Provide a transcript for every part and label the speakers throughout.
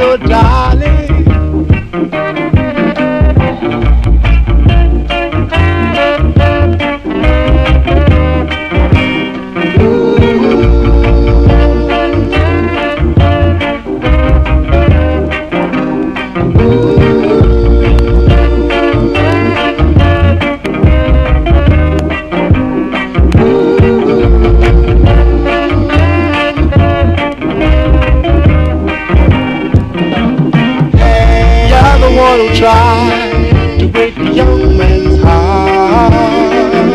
Speaker 1: oh darling. One who tried to break the young man's heart,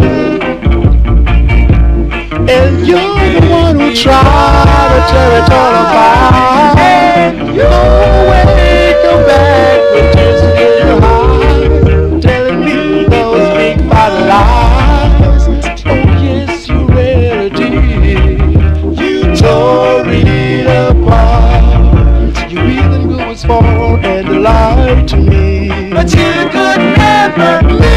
Speaker 1: and you're the one who tried to tear it all apart. Your way, come back with tears in your eyes, telling me those big fat lies. Oh yes, you really did. You tore it apart. You even go as far and lied to me, but you could never live.